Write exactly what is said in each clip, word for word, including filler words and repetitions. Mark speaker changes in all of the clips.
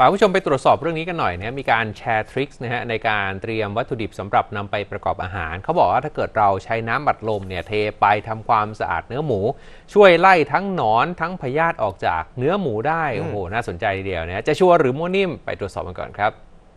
Speaker 1: าผู้ชมไปตรวจสอบเรื่องนี้กันหน่อยนะมีการแชร์ทริคนะฮะในการเตรียมวัตถุดิบสำหรับนำไปประกอบอาหารเขาบอกว่าถ้าเกิดเราใช้น้ำอัดลมเนี่ยเทไปทำความสะอาดเนื้อหมูช่วยไล่ทั้งหนอนทั้งพยาธิออกจากเนื้อหมูได้โอ้โหน่าสนใจทีเดียวนะจะชัวร์หรือมั่วนิ่มไปตรวจสอบกันก่อนครับ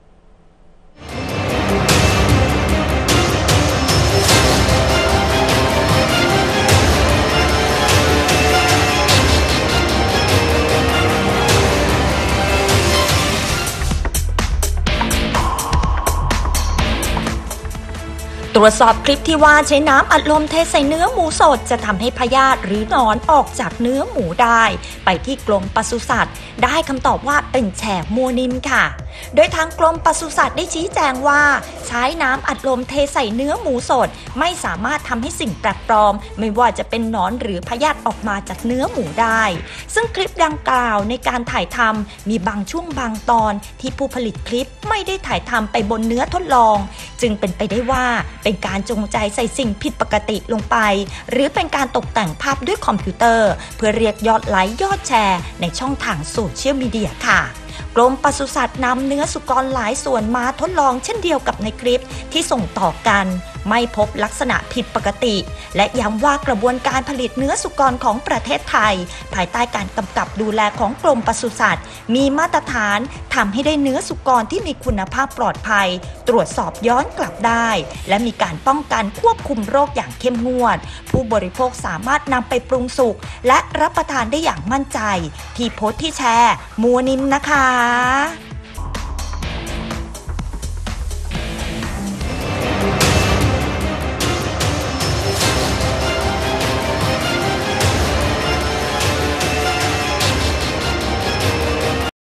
Speaker 2: ตรวจสอบคลิปที่ว่าใช้น้ำอัดลมเทใส่เนื้อหมูสดจะทำให้พยาธิหรือหนอนออกจากเนื้อหมูได้ไปที่กรมปศุสัตว์ได้คำตอบว่าเป็นแฉมัวนิ่มค่ะโดยทางกรมปศุสัตว์ได้ชี้แจงว่าใช้น้ำอัดลมเทใส่เนื้อหมูสดไม่สามารถทำให้สิ่งแปลกปลอมไม่ว่าจะเป็นหนอนหรือพยาธิออกมาจากเนื้อหมูได้ซึ่งคลิปดังกล่าวในการถ่ายทำมีบางช่วงบางตอนที่ผู้ผลิตคลิปไม่ได้ถ่ายทำไปบนเนื้อทดลองจึงเป็นไปได้ว่าเป็นการจงใจใส่สิ่งผิดปกติลงไปหรือเป็นการตกแต่งภาพด้วยคอมพิวเตอร์เพื่อเรียกยอดไลค์ยอดแชร์ในช่องทางโซเชียลมีเดียค่ะกรมปศุสัตว์นำเนื้อสุกรหลายส่วนมาทดลองเช่นเดียวกับในคลิปที่ส่งต่อกันไม่พบลักษณะผิดปกติและย้ำว่ากระบวนการผลิตเนื้อสุกรของประเทศไทยภายใต้การกำกับดูแลของกรมปศุสัตว์มีมาตรฐานทำให้ได้เนื้อสุกรที่มีคุณภาพปลอดภัยตรวจสอบย้อนกลับได้และมีการป้องกันควบคุมโรคอย่างเข้มงวดผู้บริโภคสามารถนำไปปรุงสุกและรับประทานได้อย่างมั่นใจที่โพสต์ที่แชร์มัวนิ่มนะคะ